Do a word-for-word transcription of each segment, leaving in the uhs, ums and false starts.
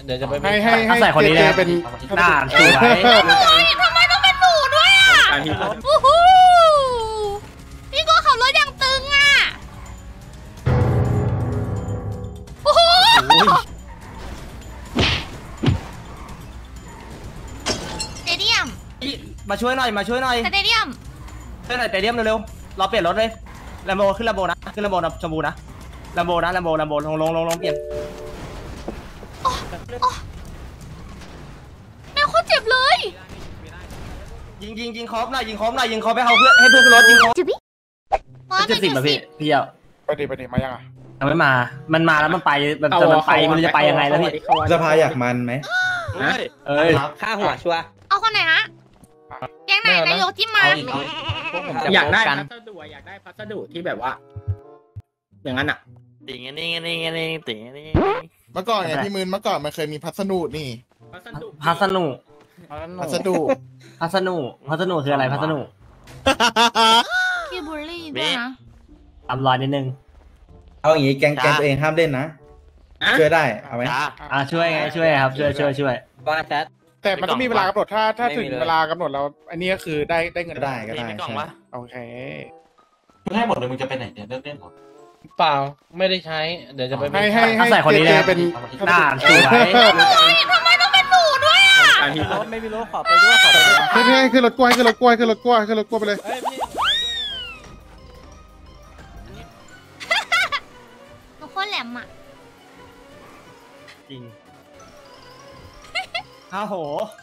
เดี๋ยวจะไปให้ให้ให้ใส่คนนี้เลยเป็นหน้าสวยทำไมต้องเป็นหนูด้วยอ่ะโอ้โหพี่ก็ขับรถอย่างตึงอ่ะโอ้โหสเตเดียมมาช่วยหน่อยมาช่วยหน่อยสเตเดียมช่วยหน่อยสเตเดียมเร็วๆเราเปลี่ยนรถเลยแลมโบขึ้นแลมโบนะขึ้นแลมโบนะชมพูนะแลมโบนะแลมโบแลมโบลงลงลงลงเปลี่ยนแม่โคตรเจ็บเลยยิงยิงยิงคอฟหน่อยยิงคอฟหน่อยยิงคอฟให้เขาเพื่อให้เพื่อนขึ้นรถยิงคอฟจุ๊บจะสิบป่ะพี่พี่เอาไปดิไปดิมายังอ่ะยังไม่มามันมาแล้วมันไปมันจะมันไปมันจะไปยังไงแล้วพี่สภาอยากมันไหมเอ้ยค่าหัวชัวเอาคนไหนฮะแกงไหนนายกที่มาอยากได้พัสดุอยากได้พัสดุที่แบบว่าอย่างนั้นอ่ะติ่งนี่นี่นี่ติ่งนี่เมื่อก่อนไงพี่มืนเมื่อก่อนมันเคยมีพัสดุนี่พัสดุพัสดุพัสดุพัสดุพัสดุคืออะไรพัสดุพี่บุลลี่ด้วยนะตำรอยนิดนึงเอาอย่างงี้แกงแกงตัวเองห้ามเล่นนะช่วยได้เอาไหมอ่าช่วยไงช่วยครับช่วยช่วยช่วยว่าแซดแต่มันต้องมีเวลากำหนดถ้าถ้าถึงเวลากำหนดแล้วอันนี้ก็คือได้ได้เงินได้ก็ได้ใช่โอเคมึงให้หมดเลยมึงจะไปไหนเนี่ยเล่นเล่นหมดเปล่าไม่ได้ใช้เดี๋ยวจะไปให้ให้ให้ใส่คนนี้เลยเป็นหน้าสวยทำไมต้องเป็นหนูด้วยอ่ะไม่มีรถไม่มีรถขอไปด้วยขอไปด้วยขึ้นให้ขึ้นรถกล้วยขึ้นรถกล้วยขึ้นรถกล้วยขึ้นรถกล้วยไปเลยหนูโคตรแหลมอ่ะจริงอ้าวโห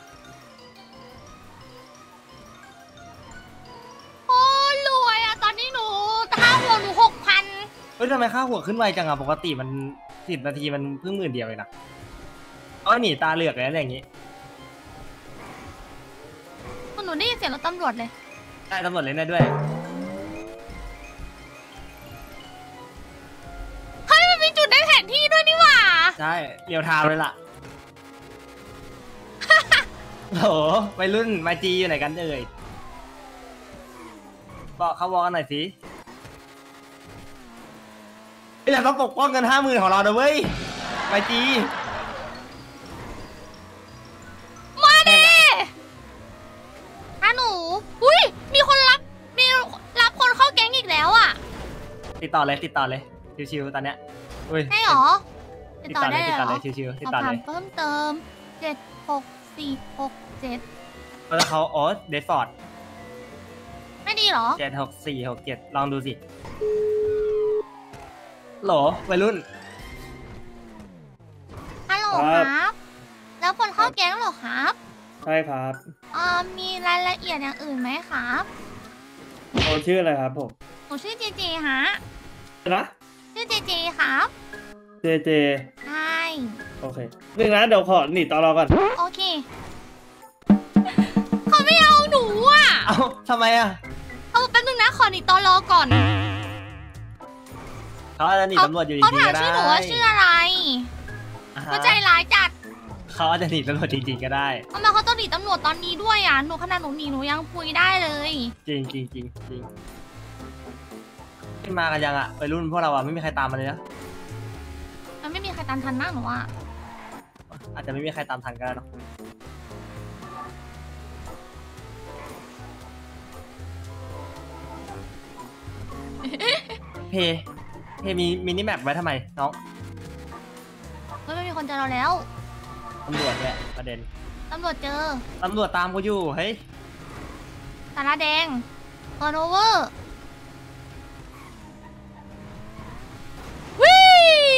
โอ้รวยอ่ะตอนนี้หนูค่าหัวหนูหกพันเฮ้ยทำไมค่าหัวขึ้นไวจังอ่ะปกติมันสิบนาทีมันเพิ่งหมื่นเดียวเองนะเอาหนีตาเหลือกเลยอะไรอย่างงี้หนูได้ยินเสียงรถตำรวจเลยได้ตำรวจเลยได้ด้วยเฮ้ยมันมีจุดในแผนที่ด้วยนี่หว่าใช่เรียวทาวเลยล่ะโหวัยรุ่นมาจีอยู่ไหนกันเอ่ยบอกเขาบอกกันหน่อยสินี่แหละต้องปกป้องเงินห้าหมื่นของเรานะเว้ยมาจีมาดิอ่ะหนูอุ้ยมีคนรับมีรับคนเข้าแก๊งอีกแล้วอ่ะติดต่อเลยติดต่อเลยชิวๆตอนเนี้ยอุ้ยใช่หรอติดต่อได้ติดต่อเลยชิวๆติดต่อเลยเพิ่มเติมเจ็ดหกสี่หกเจ็ดแล้วเขาอ๋อเดฟฟอร์ดไม่ดีหรอเจ็ดหกสี่หกเจ็ดลองดูสิโหลวัยรุ่นฮัลโหลครับแล้วคนเข้าแก๊งหรอครับใช่ครับอ่ามีรายละเอียดอย่างอื่นไหมครับโอ้ชื่ออะไรครับผมหนูชื่อเจเจฮะนะชื่อเจเจครับเจเจใช่โอเคหนึ่งนะเดี๋ยวขอหนีต่อรอก่อนโอเคเขาไม่เอาหนูอ่ะเอาทำไมอ่ะเอาแป๊บนึงนะขอหนีต่อรอก่อนเขาอาจจะหนีตำรวจอยู่จริงๆก็ได้เขาถามชื่อหนูว่าชื่ออะไรเขาใจร้ายจัดเขาอาจจะหนีตำรวจจริงๆก็ได้ทำไมเขาต้องหนีตำรวจตอนนี้ด้วยอ่ะหนูขนาดหนูหนีหนูยังคุยได้เลยจริงจริงจริงจริงมากันยังอ่ะวัยรุ่นพวกเราอ่ะไม่มีใครตามมาเลยนะมันไม่มีใครตามทันมากหนูอ่ะอาจจะไม่มีใครตามทันก็ได้เนาะเพเพมีมินิแมปไว้ทำไมน้องเฮ้ยไม่มีคนเจอเราแล้วตำรวจเนี่ยประเด็นตำรวจเจอตำรวจตามกูอยู่เฮ้ยสาราแดงเปิดโอเวอร์วิ่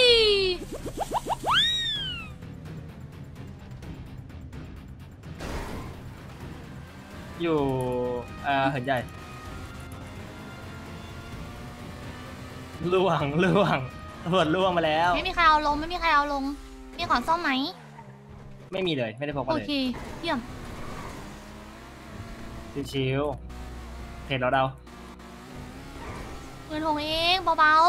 อยู่เอ่อเหินใหญ่ล่วงล่วงตำรวจล่วงมาแล้วไม่มีใครเอาลงไม่มีใครเอาลงมีของซ่อมไหมไม่มีเลยไม่ได้พกมาเลยโอเคเยี่ยมชิวๆเห็นแล้วเดาเงินหงเองเบา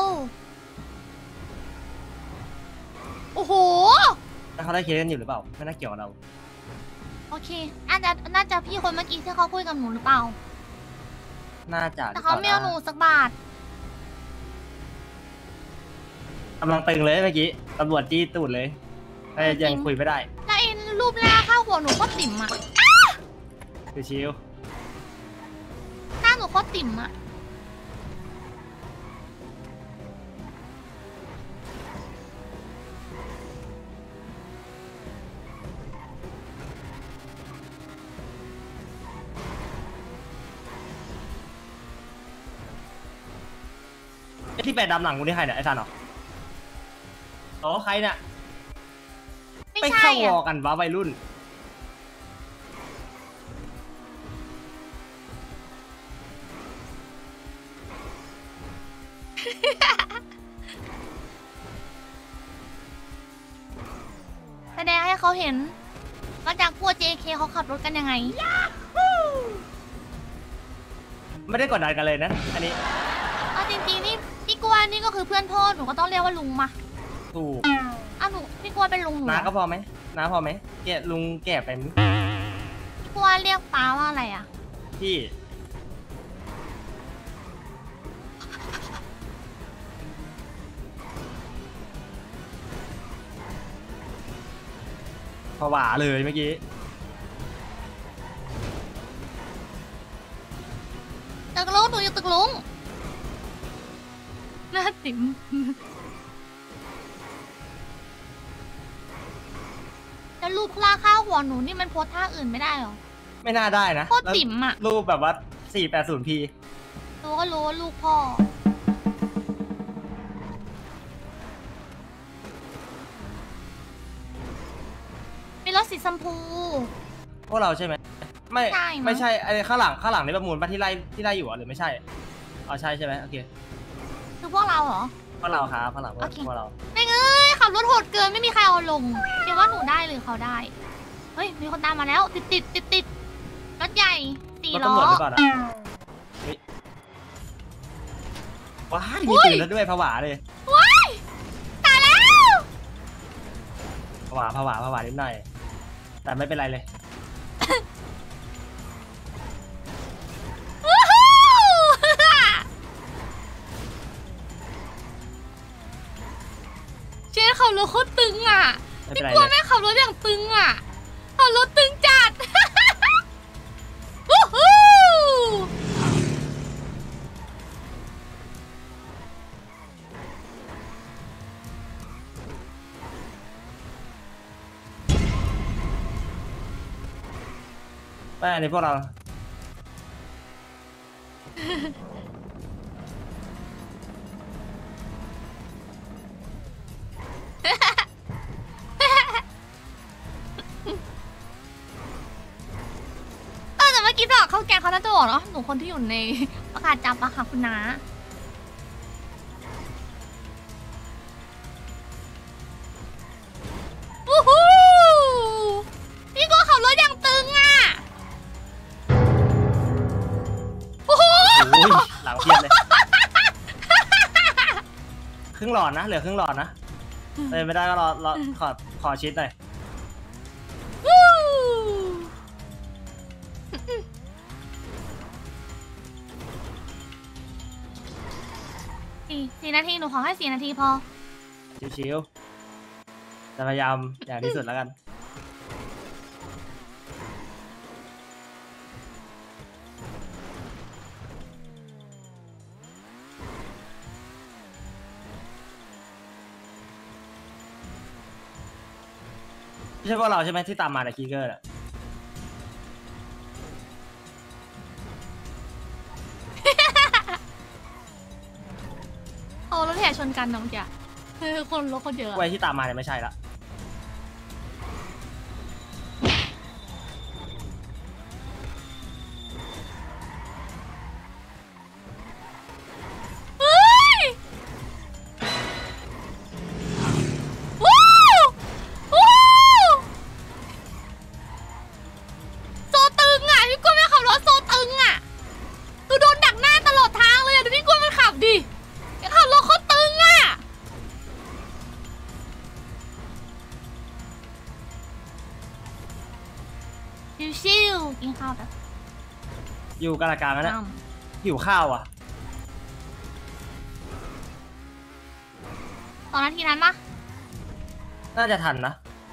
ๆโอ้โหแล้วเขาได้เคสกันอยู่หรือเปล่าไม่น่าเกี่ยวกับเราโอเคอาจจะน่าจะพี่คนเมื่อกี้ที่เขาคุยกับหนูหรือเปล่าน่าจะแต่เขาไม่เอาหนูสักบาทกำลังตึงเลยเมื่อกี้ตำรวจจี้ตูดเลยแต่ยังคุยไม่ได้แล้วไอ้รูปหน้าข้าวหัวหนูโคตรติ่มอ่ะชิวหน้าหนูโคตรติ่มอ่ะไอ้ที่แปดดำหลังกูนี่ใครเนี่ยไอ้ซันเหรอโอ้ใครเนี่ยไม่ไปใช่เข้าวออ่ะกันวะวัยรุ่นแสดงให้เขาเห็นว่าจากพวก เจ เค เขาขับรถกันยังไงไม่ได้กดดันกันเลยนะ อันนี้เอาจริงๆนี่พี่กวนนี่ก็คือเพื่อนพ่อหนูก็ต้องเรียกว่าลุงมาถูกอ้าวหนูพี่กวนเป็นลุงหนูน้าเหรก็อพอไหมน้าพอไหมแกลุงแก่ไปมั้ยพี่กวนเรียกป้าว่าอะไรอ่ะพี่ผวาเลยเมื่อกี้ตึกลุงหนูอยู่ตึกลุงหน้าติ๋มแล้วรูปล่าข้าวหัวหนูนี่มันโพสท่าอื่นไม่ได้หรอไม่น่าได้นะโคตรติ๋มอ่ะรูปแบบว่า สี่แปดศูนย์ พีหนูก็รู้ว่าลูกพ่อมีรถสีชมพูพวกเราใช่ไหม ไม่ใช่มั้งไม่ใช่ไอ้ข้างหลังข้างหลังในประมูลป่ะที่ไล่ที่ไล่อยู่อ่ะหรือไม่ใช่อ๋อใช่ใช่ไหมโอเคคือพวกเราเหรอพวกเราครับข้างหลังพวกโอเคพวกเราไม่เอ้ยขับรถโหดเกินไม่มีใครเอาลงเดี๋ยวว่าหนูได้หรือเขาได้ เฮ้ยมีคนตามมาแล้ว ติดติดติดติดรถใหญ่สี่รถล้อตำรวจหรือเปล่านะเฮ้ยว้ายมีปืนแล้วด้วยผวาเลยว้ายตายแล้วผวาผวาผวานิดหน่อยแต่ไม่เป็นไรเลยวู้ฮู้ เจ๊ขับรถโคตรตึงอ่ะไม่พี่เป็นไรกลัวเลยแม่ขับรถอย่างตึงอ่ะขับรถตึงจัด วู้ฮู้ไม่อันนี้พวกเราเออแต่เมื่อกี้บอกเขาแกงเขาน่าจะบอกเนาะหนูคนที่อยู่ในประกาศจับอะค่ะคุณน้าวู้ฮู้พี่ก็ขับรถอย่างตึงอะโอ้โหโอ้ยหลังเพียบเลย ครึ่งหลอดนะเหลือครึ่งหลอดนะเลยไม่ได้ก็รอรอขอขอชิดหน่อยวู้สี่สี่นาทีหนูขอให้สี่นาทีพอชิวๆจะพยายามอย่างที่สุดแล้วกัน ไม่ใช่พวกเราใช่ไหมที่ตามมาในคีเกอร์อะเอารถแห่ชนกันน้องแกคือคนรถคนเยอะไว้ที่ตามมาเนี่ยไม่ใช่ละเฮ้ยวู้วู้โซตึงอ่ะพี่กล้วยไม่ขับรถโซตึงอ่ะคือโดนดักหน้าตลอดทางเลยอ่ะดูพี่กล้วยมันขับดิยังขับรถโคตรตึงอ่ะชิวๆกินข้าวแบบอยู่กลางกลางกันนะอ้ํหิวข้าวอ่ะตอนนาทีนั้นปะน่าจะทันนะ